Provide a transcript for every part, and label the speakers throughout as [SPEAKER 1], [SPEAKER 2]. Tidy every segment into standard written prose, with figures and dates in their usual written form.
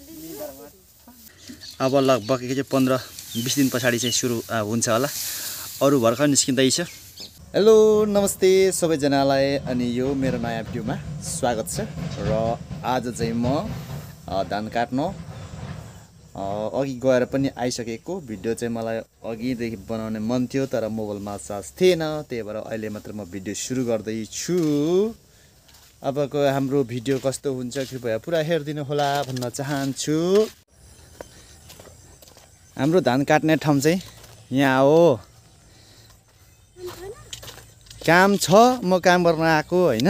[SPEAKER 1] अब लगभग एक 15-20 दिन पछाडि चाहिँ सुरु हुन्छ होला। अरू भर्खर निस्किँदैछ। हेलो नमस्ते सबैजनालाई, अनि यो मेरो नयाँ भिडियोमा स्वागत छ। र आज चाहिँ म धान काट्न अघि गएर पनि आइसकेको। भिडियो चाहिँ मलाई अघिदेखि बनाउने मन थियो, तर मोबाइलमा चार्ज थिएन, त्यही भएर अहिले मात्र म भिडियो सुरु गर्दैछु। अबको हाम्रो भिडियो कस्तो हुन्छ कृपया पुरा हेरिदिनु होला भन्न चाहन्छु। हाम्रो धान काट्ने ठाउँ चाहिँ यहाँ हो। काम छ, म काम गर्न आएको होइन।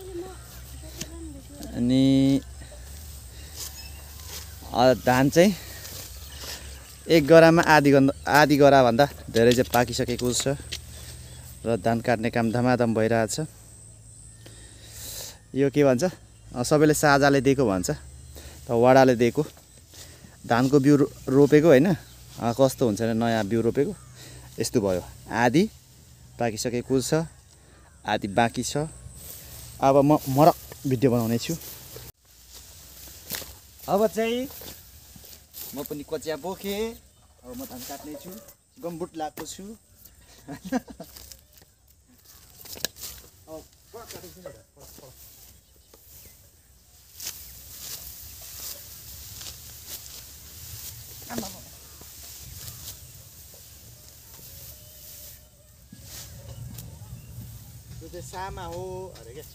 [SPEAKER 1] अनि धान चाहिँ एक गरामा आधी गरा भन्दा धेरै चाहिँ पाकिसकेको छ र धान काट्ने काम धमाधम भइरहेछ। यो के भन्छ, सबैले साझाले दिएको भन्छ, त वडाले दिएको धानको बिउ रोपेको होइन। कस्तो हुन्छ भने नयाँ बिउ रोपेको यस्तो भयो। आधी पाकिसकेको छ, आधी बाँकी छ। अब म मरक भिडियो बनाउने छु। अब चाहिँ म पनि कचिया बोकेँ। अब म धान काट्ने छु, गमबुट लगाएको छु। यो चाहिँ सामा हो अरे क्या।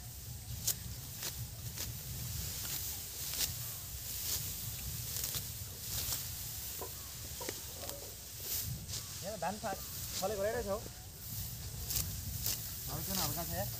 [SPEAKER 1] यहाँ धान फलेको रहेछ हौ। हल्का हल्का छ यार।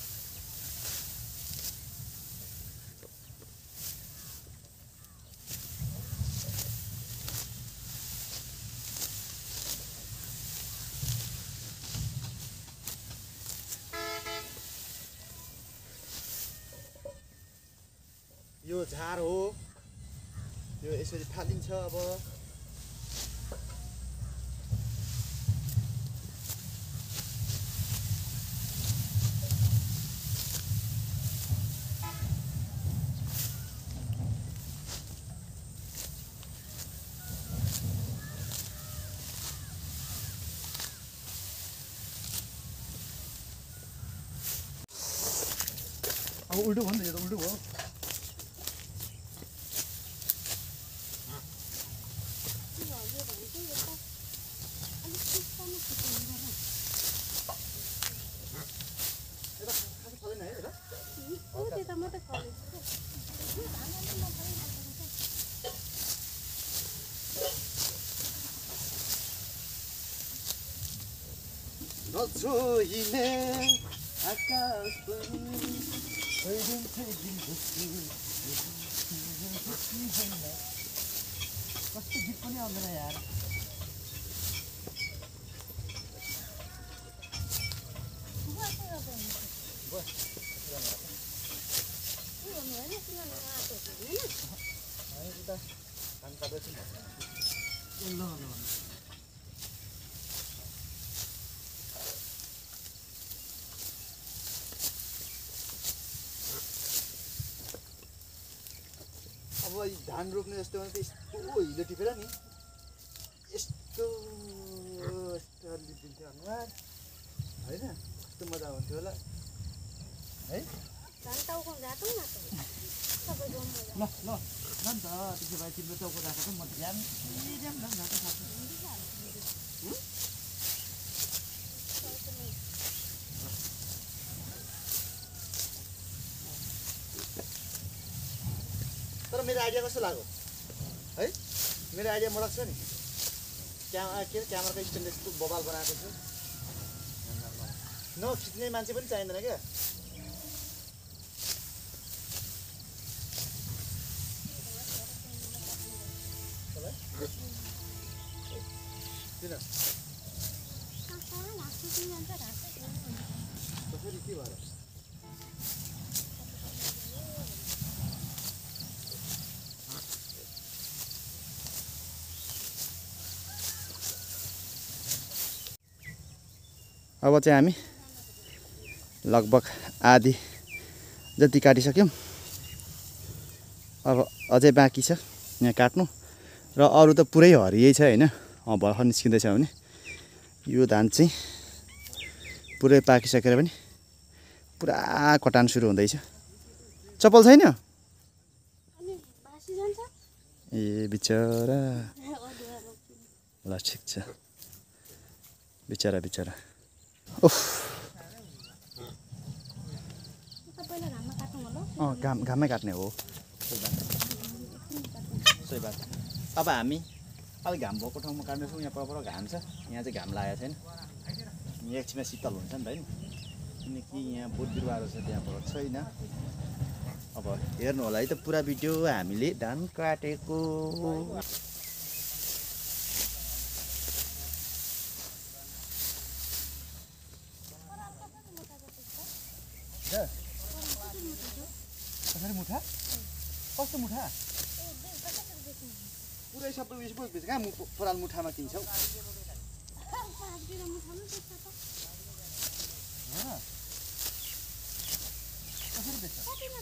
[SPEAKER 1] यो झार हो, यो यसरी फालिन्छ। अब उल्टो भयो नि त, यो त उल्टो भयो। नछोइने आकाश पनि कस्तो गीत पनि आउँदैन यार। अब धान रोप्ने जस्तो भने त यस्तो हिलो टिपेर नि यस्तो लिपिन्थ्यो अनुहार होइन। कस्तो मजा हुन्थ्यो होला है। ल ल न त त्यसो भए तिम्रो चौको राखेको म ध्यान तर मेरो आइडिया कस्तो लाग्यो है। मेरो आइडिया मडक छ नि। क्यामेराको स्ट्यान्ड यस्तो बबाल बनाएको छु। खिच्ने मान्छे पनि चाहिँदैन क्या। किन कसरी के भएर अब चाहिँ हामी लगभग आधी जति काटिसक्यौँ। अब अझै बाँकी छ यहाँ काट्नु र अरू त पुरै हरियै छ हैन। भर्खर निस्किँदैछ भने यो धान चाहिँ पुरै पाकिसकेर पनि पुरा कटान सुरु हुँदैछ। चप्पल छैन? ए बिचरा, ल ठिक छ, बिचरा बिचरा। उफ, घाममै काट्ने हो। सही बात। अब हामी अलिक घाम भएको ठाउँमा काट्नेछौँ। यहाँ पर घाम छ, यहाँ चाहिँ घाम लागेको छैन। यहाँ एकछिनमा शीतल हुन्छ नि त हैन, किनकि यहाँ बोट बिरुवाहरू छ, त्यहाँ पर छैन। अब हेर्नु होला है त पुरा भिडियो हामीले धान काटेको। कसरी मुठा? कस्तो मुठा? पुरै सबै उयस पो बेच्छ कहाँ पराल मुठामा किन्छौ? कसरी बेच्छ?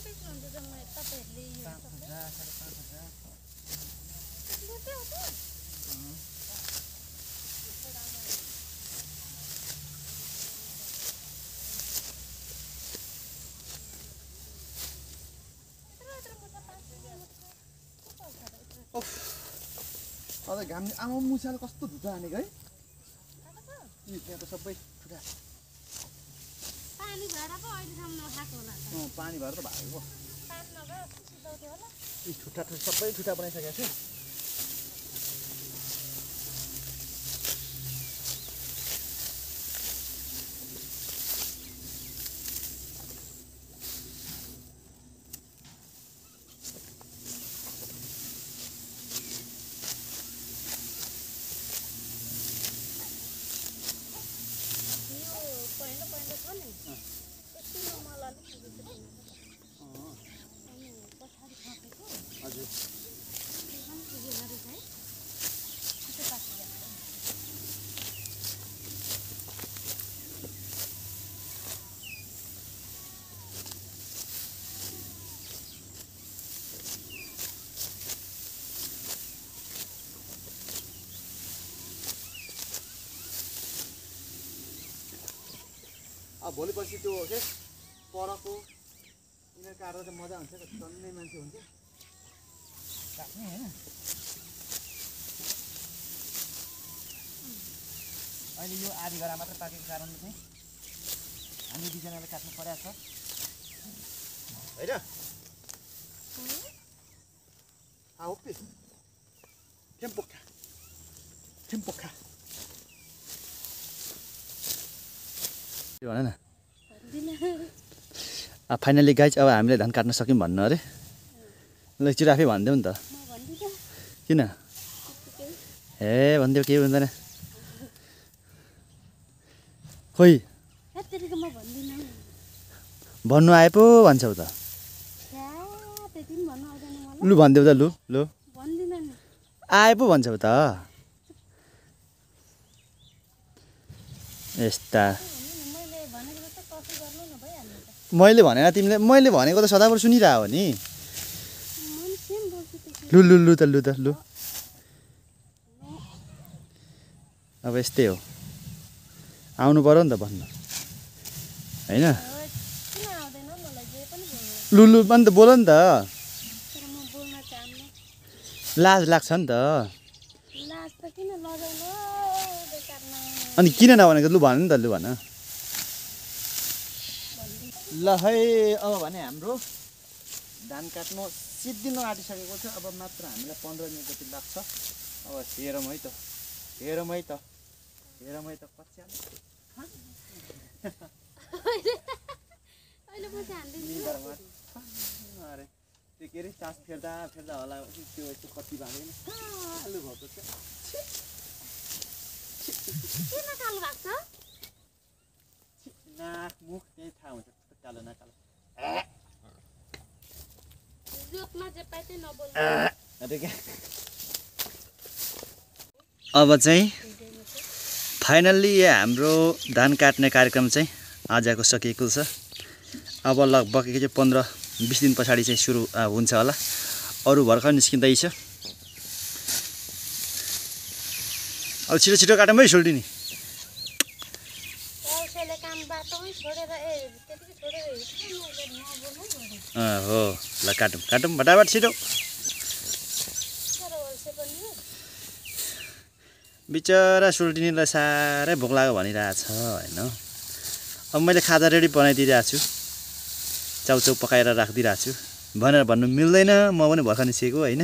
[SPEAKER 1] अझ घामले आमा मुसाले कस्तो धुता हानेको है। त्यहाँ त सबै ठुटा पानी भएर त भएको ठुटा सबै ठुटा बनाइसकेको छ। अब भोलिपर्सि त्यो के परको यिनीहरू काट्दा चाहिँ मजा हुन्छ, टन्नै मान्छे हुन्छ काट्ने होइन। अहिले यो आधी घरा मात्र पाकेको कारणले चाहिँ हामी दुईजनाले काट्नु परेको छ होइन। ओके टेम्पोखा टेम्पोखा भन न। फाइनली गाइज अब हामीले धान काट्न सक्यौँ भन्नु अरे। ल एकचोटि आफै भनिदेऊ नि त। किन? ए भनिदेऊ, केही हुँदैन। खोइ भन्नु आए पो भन्छौ त। लु भनिदेऊ त, लु लु आए पो भन्छौ त। यस्ता मैले भनेन तिमीले, मैले भनेको त सदाभर सुनिरह हो नि। लु लु लु त लु त लु। अब यस्तै हो, आउनु पर्यो नि त भन्न होइन। लु लु अन्त बोल नि त, लाज लाग्छ नि त। अनि किन नभनेको? लु भन नि त, लु भन। ल है अब भने हाम्रो धान काट्नु सिद्धिनु आँटिसकेको छ। अब मात्र हामीलाई 15 मिनट जति लाग्छ। अब हेरौँ है त, हेरौँ है त, हेरौँ है त कच्चा अरे त्यो के अरे चास फेर्दा फेर्दा होला त्यो यस्तो कति भागेन कालो भएको छ। नाक मुख त्यही थाहा हुन्छ कालो न कालो। अब चाहिँ फाइनल्ली हाम्रो धान काट्ने कार्यक्रम चाहिँ आजको सकिएको छ। अब लगभग 15-20 दिन पछाडि चाहिँ सुरु हुन्छ होला। अरू भर्खर निस्किँदैछ। अब छिटो छिटो काटौँ है सोल्टिनी। हो ल काटौँ काटौँ फटाफट छिटो। बिचरा सोल्टिनीलाई साह्रै भोक लाग्यो भनिरहेछ होइन। अब मैले खाजा रेडी बनाइदिइरहेको छु, चाउचाउ पकाएर राखिदिइरहेको छु भनेर भन्नु मिल्दैन, म पनि भर्खर निस्केको होइन।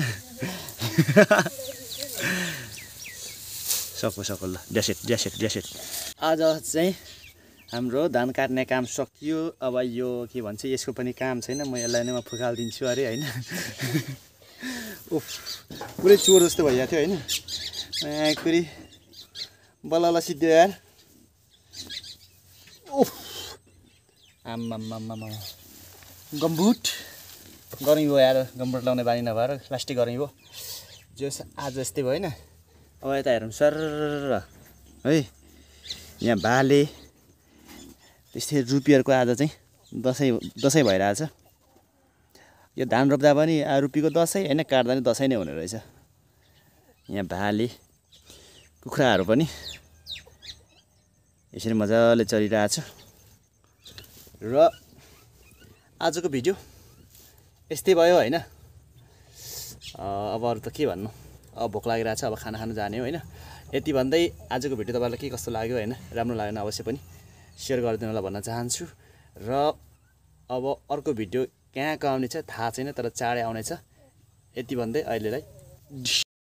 [SPEAKER 1] सको ल ड्यासेट। आज चाहिँ हाम्रो धान काट्ने काम सकियो। अब यो के भन्छ यसको पनि काम छैन, म यसलाई नै फुकालिदिन्छु अरे होइन। उफ पुरै चोर जस्तो भइरहेको थियो होइन। कुरी बल्ल सिद्धि यार। उफ आम्मामामा गम्बुट गर्मी भयो यार, गम्बुट लाउने बानी नभएर प्लास्टिक गर्मी भयो। जो आज जस्तै भयो होइन। अब यता हेरौँ सर है, यहाँ भाले त्यस्तै रुपीहरूको आज चाहिँ दसैँ भइरहेछ। यो धान रोप्दा पनि रुपीको दसैँ होइन, काट्दा पनि दसैँ नै हुने रहेछ। यहाँ भाले कुखुराहरू पनि यसरी मजाले चलिरहेछ। र आजको भिडियो यस्तै भयो होइन। अब अरू त के भन्नु, अब भोक लागिरहेछ, अब खाना खानु जाने हो होइन। यति भन्दै आजको भिडियो तपाईँलाई के कस्तो लाग्यो होइन, राम्रो लागेन अवश्य पनि सेयर गरिदिनु होला भन्न चाहन्छु। र अब अर्को भिडियो कहाँ आउनेछ थाहा छैन, तर चाँडै आउनेछ। यति भन्दै अहिलेलाई